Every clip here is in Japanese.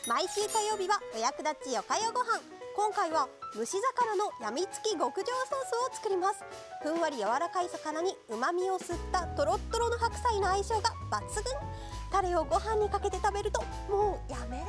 毎週火曜日はお役立ちよかよご飯。今回は蒸し魚のやみつき極上ソースを作ります。ふんわり柔らかい魚に旨味を吸ったとろっとろの白菜の相性が抜群。タレをご飯にかけて食べるともうやめられない。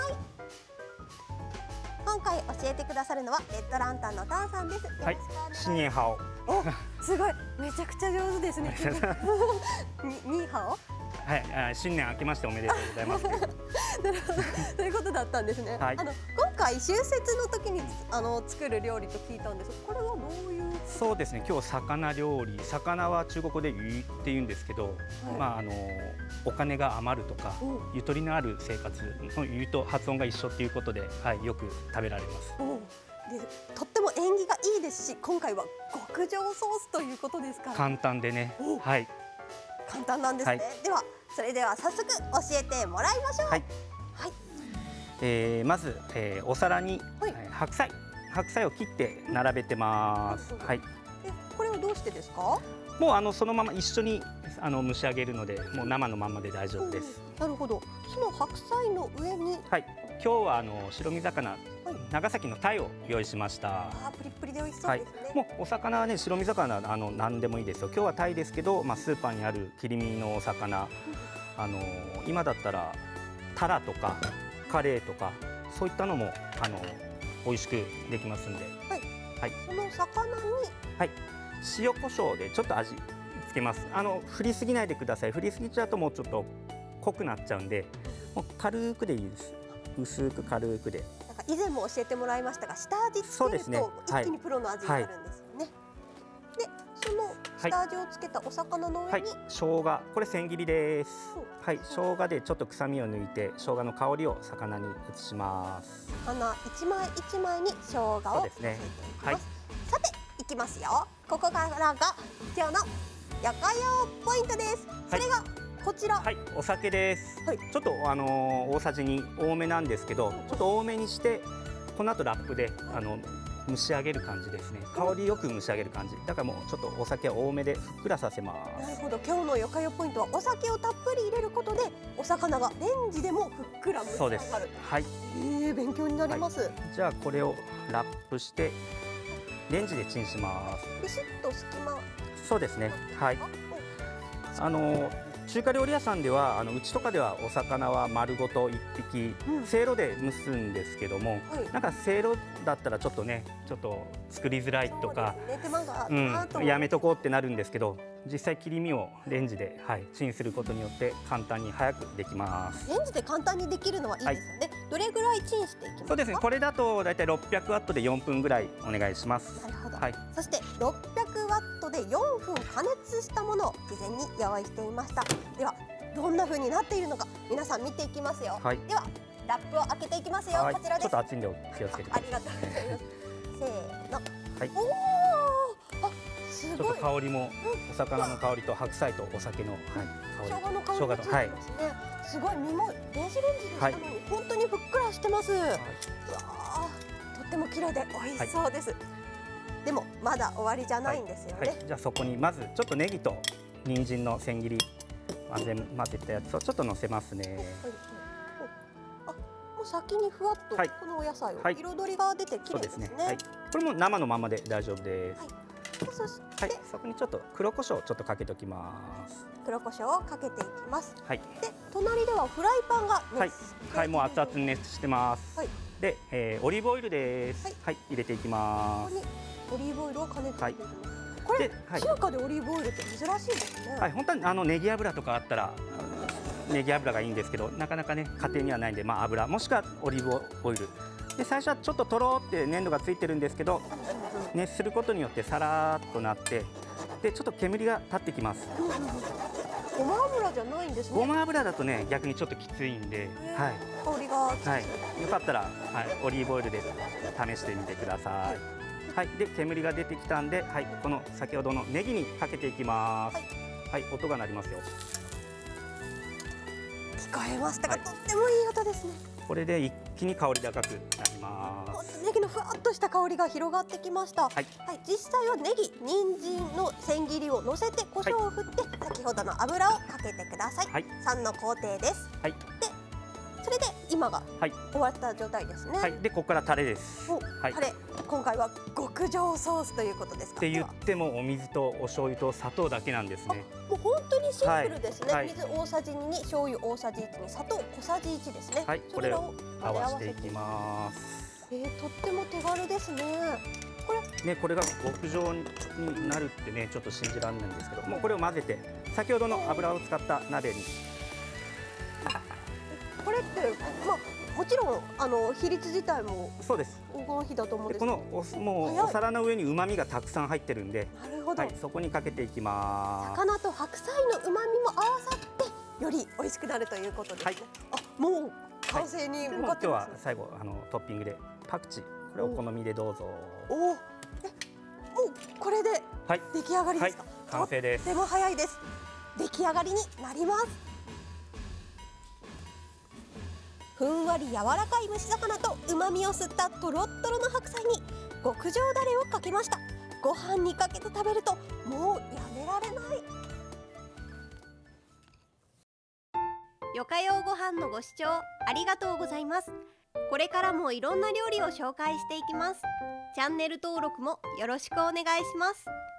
今回教えてくださるのはレッドランタンのタンさんです。 はい、新年ハオ。 お、すごい、めちゃくちゃ上手ですね。ニーハオ。 はい、新年明けましておめでとうございます。 ということだったんですね。 はい、 今回春節の時に作る料理と聞いたんです。これはどういう？ そうですね。今日魚料理、魚は中国語でユって言うんですけど、はい、お金が余るとか、ゆとりのある生活のユと発音が一緒っていうことで、はい、よく食べられます。 で、とっても縁起がいいですし、今回は極上ソースということですから。 簡単でね。はい。 簡単なんですね。はい、ではそれでは早速教えてもらいましょう。はい。はい、 まず、お皿に、白菜を切って並べてます。はい。 これはどうしてですか？ もうそのまま一緒に蒸し上げるので、もう生のままで大丈夫です。 なるほど。その白菜の上に、 はい。今日は白身魚、長崎の鯛を用意しました。 プリップリで美味しそうですね。 はい、もうお魚はね、白身魚何でもいいですよ。今日は鯛ですけど、スーパーにある切り身のお魚、今だったらタラとかカレイとかそういったのも美味しくできますんで。はい。はい。 その魚に、 はい。塩コショウでちょっと味つけます。振りすぎないでください。振りすぎちゃうともうちょっと濃くなっちゃうんで、もう軽くでいいです。薄く軽くで。 なんか以前も教えてもらいましたが、下味つけると一気にプロの味になるんですよね。で、その下味をつけたお魚の上に、 生姜、これ千切りです。はい、生姜でちょっと臭みを抜いて、生姜の香りを魚に移します。 魚一枚一枚に生姜をのせていきます。さて、いきますよ。ここからが今日のよかよポイントです。それがこちら。 はい、お酒です。ちょっと大さじ2多めなんですけど、ちょっと多めにして、この後ラップで蒸し上げる感じですね。香りよく蒸し上げる感じ。だからもうちょっとお酒は多めでふっくらさせます。 なるほど。今日のよかよポイントはお酒をたっぷり入れることでお魚がレンジでもふっくら蒸し上がる。そうです。 はい。 勉強になります。 じゃあこれをラップしてレンジでチンします。 ピシッと隙間。そうですね。 はい。中華料理屋さんではうちとかではお魚は丸ごと1匹、せいろで蒸すんですけども、なんかせいろだったらちょっとね、ちょっと作りづらいとか、やめとこうってなるんですけど、実際切り身をレンジで、チンすることによって簡単に早くできます。 レンジで簡単にできるのはいいですよね。どれぐらいチンしていきますか？ そうですね。これだとだいたい600ワットで4分ぐらいお願いします。 なるほど。そして600ワットで4分加熱したものを事前に用意していました。ではどんな風になっているのか皆さん見ていきますよ。ではラップを開けていきますよ。こちらです。 ちょっと熱いんで気をつけて。 ありがとうございます。せーの。おお、すごい。 ちょっと香りもお魚の香りと白菜とお酒の香り。 生姜の香りがついてますね。すごい、身も電子レンジでしたのに本当にふっくらしてます。うわー、とっても綺麗で美味しそうです。でもまだ終わりじゃないんですよね。 じゃあそこにまずちょっとネギと人参の千切り混ぜたやつをちょっと乗せますね。 もう先にふわっとこのお野菜を彩りが出て綺麗ですね。 これも生のままで大丈夫です。 そしてそこにちょっと黒胡椒をちょっとかけておきます。 黒胡椒をかけていきます。で、隣ではフライパンがもう熱々に熱してます。で、オリーブオイルです。入れていきます。 ここにオリーブオイルを加熱していきます。これ中華でオリーブオイルって珍しいですね。 本当はネギ油とかあったらネギ油がいいんですけど、なかなかね家庭にはないんで、油もしくはオリーブオイルで、最初はちょっととろーって粘度がついてるんですけど、熱することによってさらーっとなって、でちょっと煙が立ってきます。 ごま油じゃないんですね。 ごま油だとね逆にちょっときついんで、 香りがよかったらオリーブオイルで試してみてください。で煙が出てきたんで、この先ほどのネギにかけていきます。音が鳴りますよ。 聞こえましたが、とってもいい音ですね。 これで一気に香り高くなります。 ネギのふわっとした香りが広がってきました。実際はネギ、人参の千切りを乗せて胡椒を振って先ほどの油をかけてください。3の工程です。でそれで今が終わった状態ですね。 はい、でここからタレです。 タレ、今回は極上ソースということですか。 って言ってもお水とお醤油と砂糖だけなんですね。 もう本当にシンプルですね。水大さじ2に醤油大さじ1に砂糖小さじ1ですね。 はい、これを合わせていきます。 とっても手軽ですね。 これが極上になるってね、ちょっと信じられないんですけど、もうこれを混ぜて先ほどの油を使った鍋に。 これってもちろん比率自体もそうです。 黄金比だと思うんですけど、このもうお皿の上に旨味がたくさん入ってるんで、 なるほど、 そこにかけていきます。 魚と白菜の旨味も合わさってより美味しくなるということですね。もう完成に向かってますね。 今日は最後トッピングでパクチー、これお好みでどうぞ。 もうこれで出来上がりですか。 完成です。 とても早いです。出来上がりになります。ふんわり柔らかい蒸し魚と旨味を吸ったとろっとろの白菜に極上だれをかけました。ご飯にかけて食べるともうやめられない。よかようご飯のご視聴ありがとうございます。これからもいろんな料理を紹介していきます。チャンネル登録もよろしくお願いします。